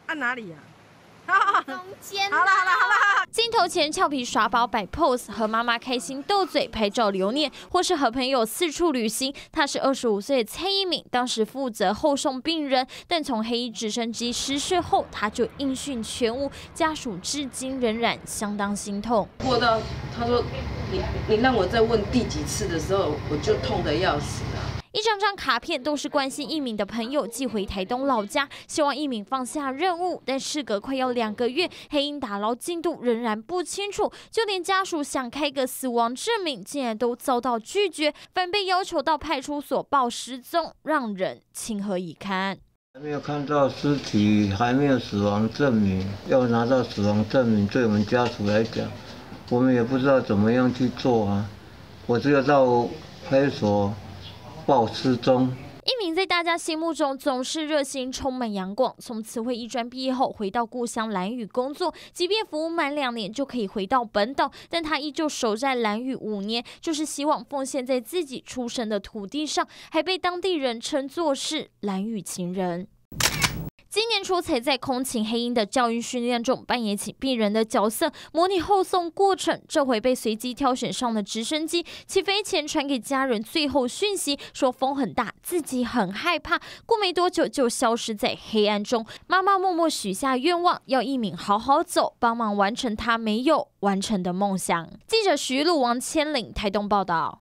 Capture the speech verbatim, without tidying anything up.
按哪里呀？ 中间。 好了好了好了。 镜头前俏皮耍宝摆 pose， 和妈妈开心斗嘴、拍照留念，或是和朋友四处旅行。她是二十五岁的蔡依敏，当时负责后送病人，但从黑衣直升机失事后，她就音讯全无，家属至今仍然相当心痛。 过到他说你你让我再问第几次的时候，我就痛得要死啊！ 一张张卡片都是关心一敏的朋友寄回台东老家，希望一敏放下任务。但事隔快要两个月，黑鹰打捞进度仍然不清楚，就连家属想开个死亡证明，竟然都遭到拒绝，反被要求到派出所报失踪，让人情何以堪。 还没有看到尸体，还没有死亡证明，要拿到死亡证明，对我们家属来讲，我们也不知道怎么样去做啊。我只有到派出所报失踪。 一鸣在大家心目中总是热心、充满阳光。从慈惠医专毕业后，回到故乡兰屿工作，即便服务满两年就可以回到本岛，但他依旧守在兰屿五年，就是希望奉献在自己出生的土地上，还被当地人称作是兰屿情人。今年初才在空勤黑鹰的教育训练中扮演起病人的角色，模拟后送过程。这回被随机挑选上的直升机起飞前传给家人最后讯息，说风很大，自己很害怕。过没多久就消失在黑暗中。妈妈默默许下愿望，要一鸣好好走，帮忙完成他没有完成的梦想。记者徐璐、王千玲台东报道。